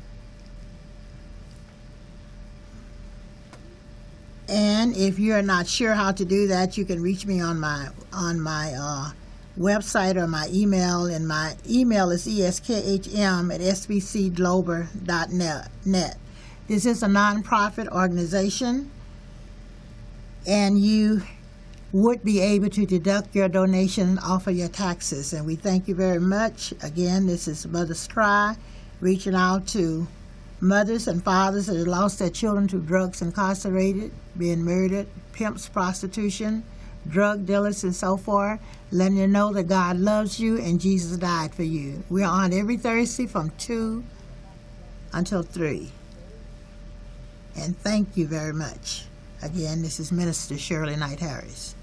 And if you're not sure how to do that, you can reach me on my website or my email, and my email is eskhm@sbcglobal.net. This is a nonprofit organization, and you would be able to deduct your donation off of your taxes, and we thank you very much. Again, this is Mother's Cry, reaching out to mothers and fathers that have lost their children to drugs, incarcerated, being murdered, pimps, prostitution, drug dealers, and so forth, letting you know that God loves you and Jesus died for you. We're on every Thursday from 2 until 3. And thank you very much. Again, this is Minister Shirley Knight Harris.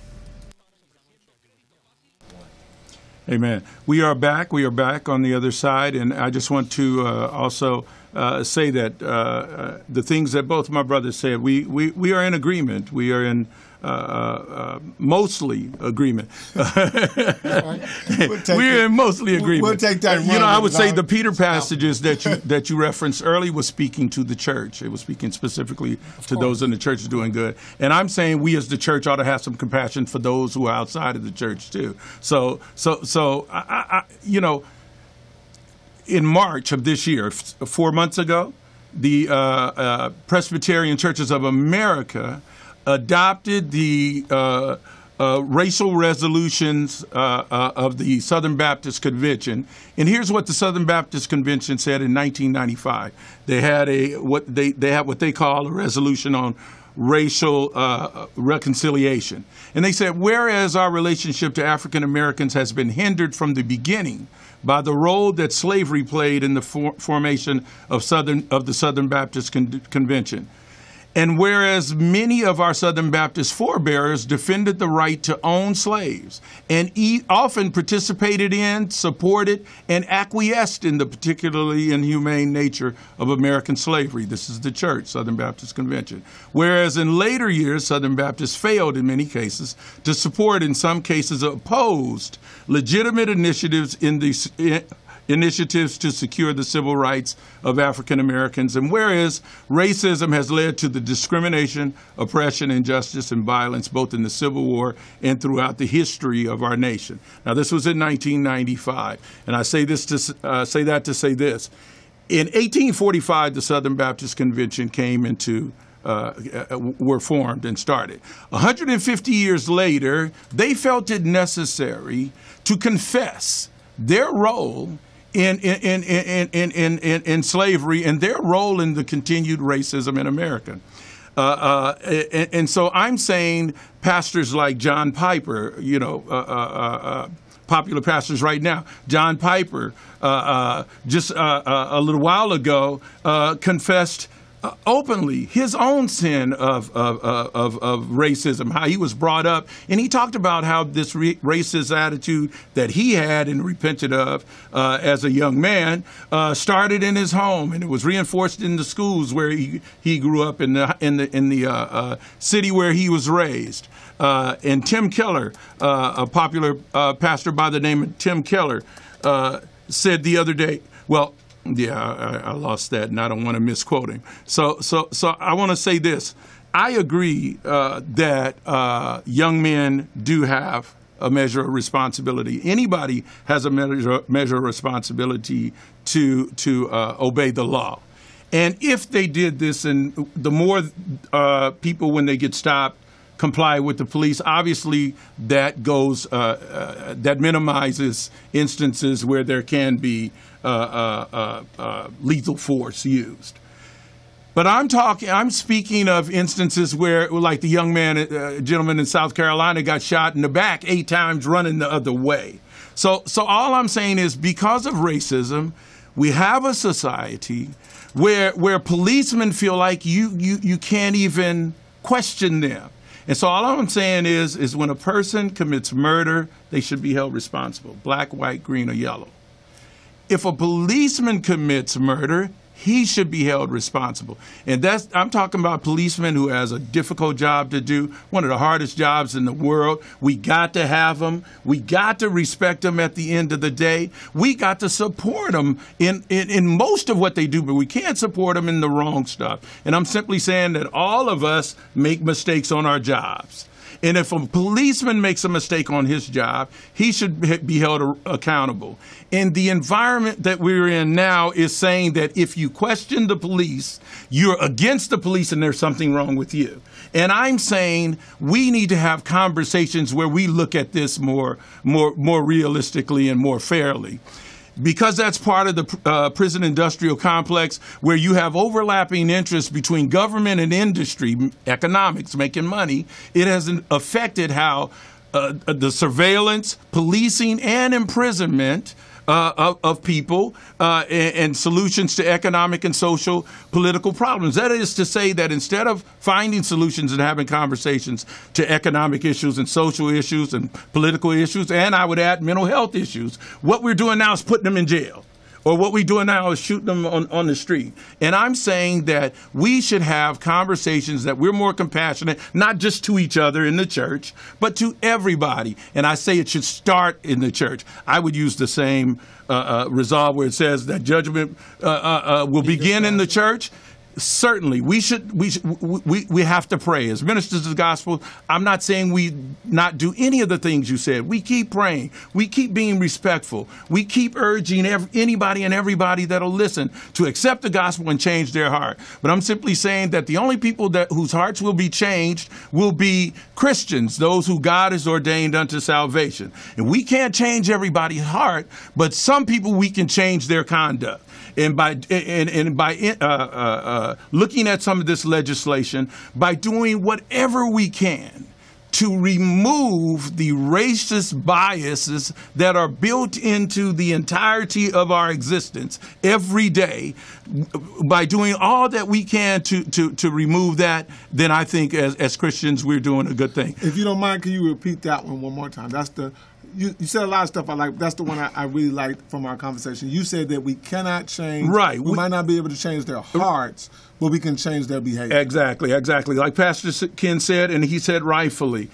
Amen. We are back. We are back on the other side, and I just want to also say that the things that both my brothers said, we are in agreement. We are in mostly agreement. We're in mostly agreement. We'll take that. I would say the Peter passages that you referenced early was speaking to the church. It was speaking specifically to those in the church doing good. And I'm saying we as the church ought to have some compassion for those who are outside of the church too. So in March of this year, 4 months ago, the Presbyterian Churches of America adopted the racial resolutions of the Southern Baptist Convention. And here's what the Southern Baptist Convention said in 1995. They had what they call a resolution on racial reconciliation. And they said, whereas our relationship to African Americans has been hindered from the beginning by the role that slavery played in the formation of the Southern Baptist Convention, and whereas many of our Southern Baptist forebears defended the right to own slaves and often participated in, supported, and acquiesced in the particularly inhumane nature of American slavery. This is the church, Southern Baptist Convention. Whereas in later years, Southern Baptists failed in many cases to support, in some cases opposed, legitimate initiatives to secure the civil rights of African Americans, and whereas racism has led to the discrimination, oppression, injustice, and violence both in the Civil War and throughout the history of our nation. Now, this was in 1995, and I say this to say this. In 1845, the Southern Baptist Convention were formed and started. 150 years later, they felt it necessary to confess their role in slavery and their role in the continued racism in America. And so I'm saying pastors like John Piper, popular pastors right now, John Piper, just a little while ago, confessed openly his own sin of racism, how he was brought up. And he talked about how this racist attitude that he had and repented of as a young man started in his home, and it was reinforced in the schools where he grew up, in the city where he was raised. And Tim Keller, a popular pastor by the name of Tim Keller, said the other day, well, yeah, I lost that, and I don't want to misquote him. So I want to say this. I agree that young men do have a measure of responsibility. Anybody has a measure of responsibility to obey the law. And if they did this, and the more people, when they get stopped, comply with the police, obviously that that minimizes instances where there can be lethal force used. But I'm speaking of instances where, like the young man, gentleman in South Carolina, got shot in the back 8 times running the other way. So all I'm saying is, because of racism, we have a society where policemen feel like you can't even question them. And so all I'm saying is when a person commits murder, they should be held responsible, black, white, green, or yellow. If a policeman commits murder, he should be held responsible. And I'm talking about policemen who has a difficult job to do, one of the hardest jobs in the world. We got to have them. We got to respect them at the end of the day. We got to support them in most of what they do, but we can't support them in the wrong stuff. And I'm simply saying that all of us make mistakes on our jobs. And if a policeman makes a mistake on his job, he should be held accountable. And the environment that we're in now is saying that if you question the police, you're against the police and there's something wrong with you. And I'm saying we need to have conversations where we look at this more realistically and more fairly. Because that's part of the prison industrial complex, where you have overlapping interests between government and industry, economics, making money, it has affected how the surveillance, policing, and imprisonment of people and solutions to economic and social political problems. That is to say that instead of finding solutions and having conversations to economic issues and social issues and political issues, and I would add mental health issues, what we're doing now is putting them in jail. Or what we're doing now is shooting them on the street. And I'm saying that we should have conversations that we're more compassionate, not just to each other in the church, but to everybody. And I say it should start in the church. I would use the same resolve where it says that judgment will begin in the church. certainly we have to pray as ministers of the gospel. I'm not saying we not do any of the things you said. We keep praying. We keep being respectful. We keep urging anybody and everybody that'll listen to accept the gospel and change their heart. But I'm simply saying that the only people whose hearts will be changed will be Christians, those who God has ordained unto salvation. And we can't change everybody's heart, but some people we can change their conduct. And by looking at some of this legislation, by doing whatever we can to remove the racist biases that are built into the entirety of our existence every day, by doing all that we can to remove that, then I think as Christians we're doing a good thing. If you don't mind, can you repeat that one more time? That's the you said a lot of stuff I like. That's the one I really liked from our conversation. You said that we cannot change. Right. We might not be able to change their hearts, but we can change their behavior. Exactly. Like Pastor Ken said, and he said rightfully,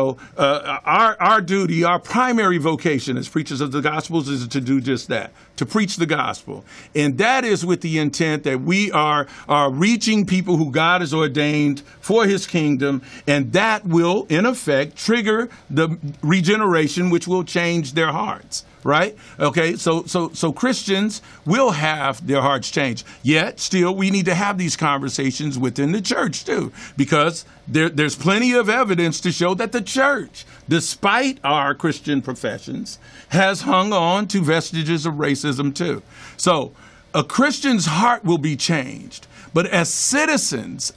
our duty, our primary vocation as preachers of the Gospels is to do just that, to preach the gospel. And that is with the intent that we are reaching people who God has ordained for his kingdom, and that will, in effect, trigger the regeneration, which will change their hearts. Right? Okay, so Christians will have their hearts changed. Yet, still, we need to have these conversations within the church, too, because there's plenty of evidence to show that the church, despite our Christian professions, has hung on to vestiges of racism, too. So a Christian's heart will be changed. But as citizens,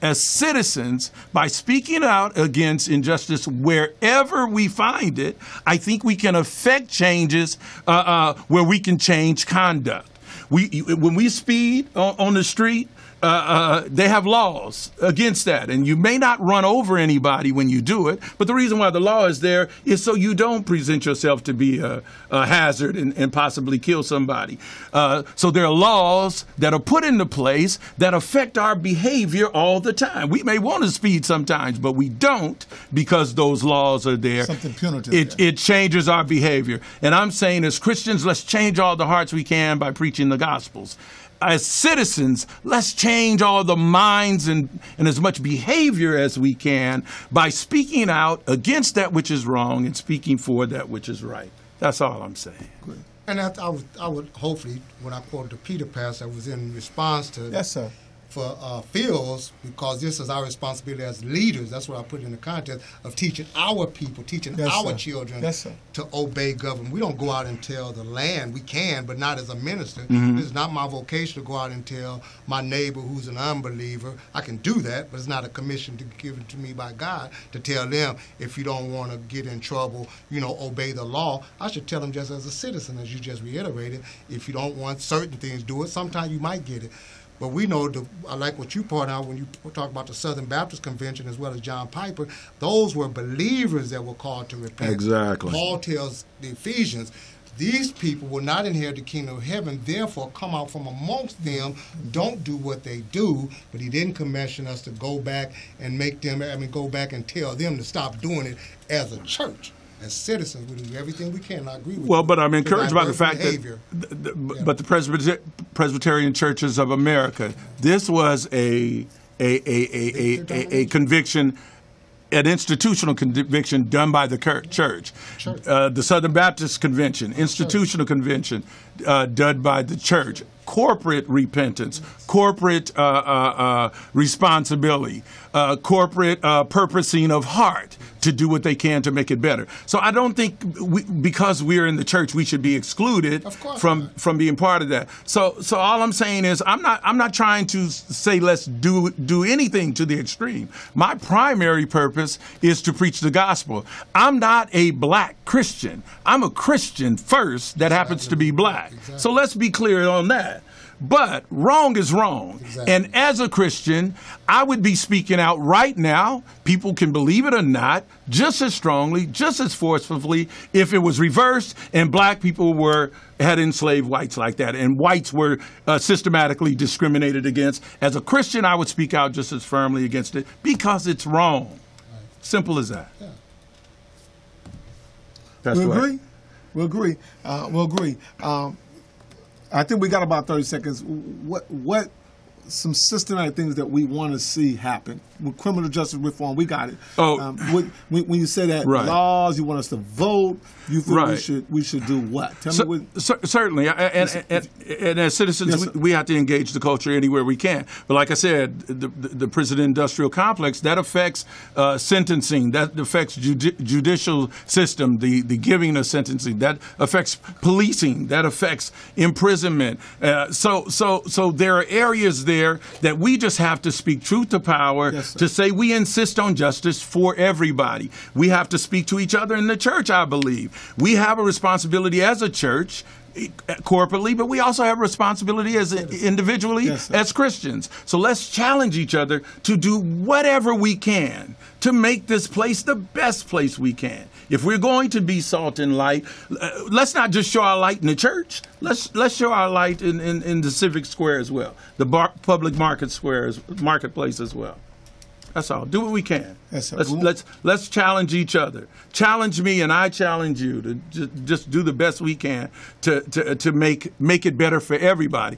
by speaking out against injustice wherever we find it, I think we can affect changes where we can change conduct. When we speed on the street, they have laws against that, and you may not run over anybody when you do it, but the reason why the law is there is so you don't present yourself to be a hazard and possibly kill somebody. So there are laws that are put into place that affect our behavior all the time. We may want to speed sometimes, but we don't because those laws are there. Something punitive. It changes our behavior. And I'm saying as Christians, let's change all the hearts we can by preaching the Gospels. As citizens, let's change all the minds and as much behavior as we can by speaking out against that which is wrong and speaking for that which is right. That's all I'm saying. Good. And I would hopefully, when I quoted the Peter Pastor, I was in response to Yes, sir. for Fields, because this is our responsibility as leaders. That's what I put in the context of teaching our people, teaching Yes, our sir. children Yes, sir. to obey government. We don't go out and tell the land. We can, but not as a minister. Mm-hmm. This is not my vocation to go out and tell my neighbor who's an unbeliever. I can do that, but it's not a commission given to me by God to tell them, if you don't want to get in trouble, obey the law. I should tell them just as a citizen, as you just reiterated. If you don't want certain things, do it. Sometimes you might get it. But we know, I like what you pointed out when you talk about the Southern Baptist Convention as well as John Piper. Those were believers that were called to repent. Exactly. Paul tells the Ephesians, these people will not inherit the kingdom of heaven, therefore come out from amongst them, don't do what they do. But he didn't commission us to go back and go back and tell them to stop doing it as a church. As citizens, we do everything we can. I agree with you. Well, but I'm encouraged by the fact behavior. but the Presbyterian Churches of America, this was a conviction, an institutional conviction done by the church. The Southern Baptist Convention, institutional convention done by the church. Corporate repentance, corporate responsibility, corporate purposing of heart to do what they can to make it better. So I don't think because we're in the church we should be excluded from being part of that. So all I'm saying is I'm not trying to say let's do anything to the extreme. My primary purpose is to preach the gospel. I'm not a black Christian. I'm a Christian first that happens to be black. Exactly. So let's be clear on that. But wrong is wrong. Exactly. And as a Christian, I would be speaking out right now, people can believe it or not, just as strongly, just as forcefully, if it was reversed and black people had enslaved whites like that, and whites were systematically discriminated against. As a Christian, I would speak out just as firmly against it because it's wrong. Right. Simple as that. Yeah. That's We'll right. agree. We'll agree. We'll agree. I think we got about 30 seconds. What some systematic things that we want to see happen. With criminal justice reform, we got it. Oh. When you say that Right. laws, you want us to vote, you feel Right. we should do what? Tell me what. Certainly, and as citizens, Yes, sir. we have to engage the culture anywhere we can. But like I said, the prison industrial complex, that affects sentencing, that affects judicial system, the giving of sentencing, that affects policing, that affects imprisonment. So there are areas there that we just have to speak truth to power. Yes, sir. To say we insist on justice for everybody. We have to speak to each other in the church, I believe. We have a responsibility as a church, corporately, but we also have a responsibility as individually, Yes, sir. as Christians. So let's challenge each other to do whatever we can to make this place the best place we can. If we're going to be salt and light, let's not just show our light in the church. Let's show our light in the civic square as well, the public marketplace as well. That's all. Do what we can. Yes, sir. Let's challenge each other. Challenge me, and I challenge you to just do the best we can to make it better for everybody.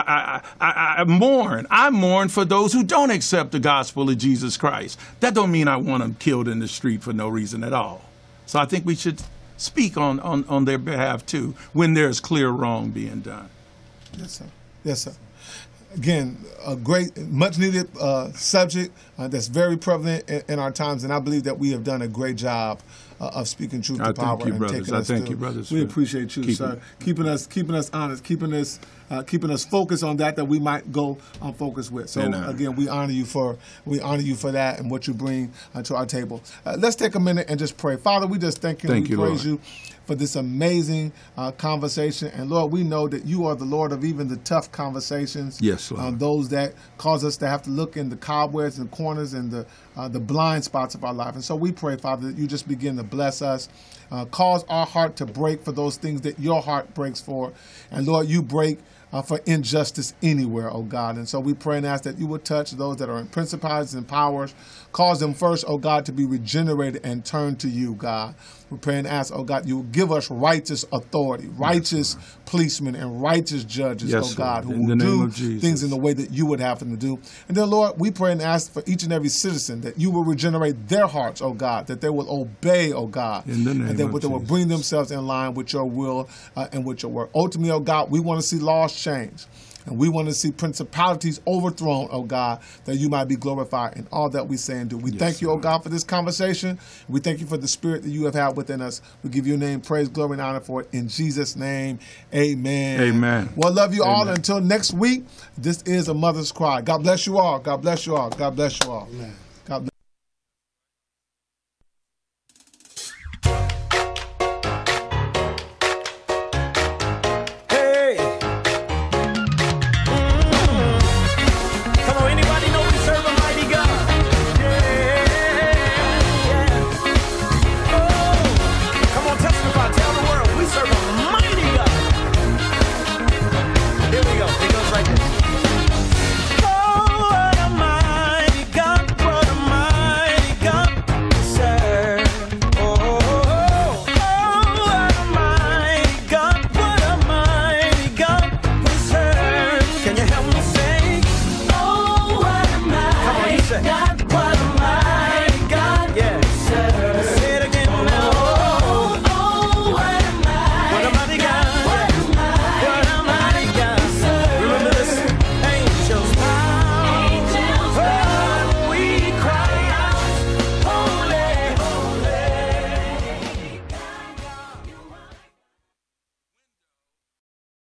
I mourn for those who don't accept the gospel of Jesus Christ. That don't mean I want them killed in the street for no reason at all. So I think we should speak on their behalf too when there's clear wrong being done. Yes, sir. Yes, sir. Again, a great, much needed subject that's very prevalent in our times, and I believe that we have done a great job of speaking truth to power thank you, and brothers. taking I us thank through. you, brothers, We for appreciate you, sir, keeping us honest, keeping us focused on that we might go on focus with. So again, we honor you for that and what you bring to our table. Let's take a minute and just pray. Father, we just thank you and we praise you for this amazing conversation. And Lord, we know that you are the Lord of even the tough conversations. Yes, Lord. Those that cause us to have to look in the cobwebs and corners and the blind spots of our life. And so we pray, Father, that you just begin to bless us. Cause our heart to break for those things that your heart breaks for. And Lord, you break for injustice anywhere, oh God. And so we pray and ask that you would touch those that are in principalities and powers. Cause them first, oh God, to be regenerated and turn to you, God. We pray and ask, oh God, you will give us righteous authority, righteous policemen and righteous judges, oh God, who will do things in the way that you would have them to do. And then, Lord, we pray and ask for each and every citizen that you will regenerate their hearts, oh God, that they will obey, oh God, in the name and that they will bring themselves in line with your will and with your word. Ultimately, oh God, we want to see laws change. And we want to see principalities overthrown, oh God, that you might be glorified in all that we say and do. We thank you, oh God, for this conversation. We thank you for the spirit that you have had within us. We give your name praise, glory, and honor for it. In Jesus' name, amen. Amen. Well, love you all. Until next week, this is A Mother's Cry. God bless you all. God bless you all. God bless you all. Amen.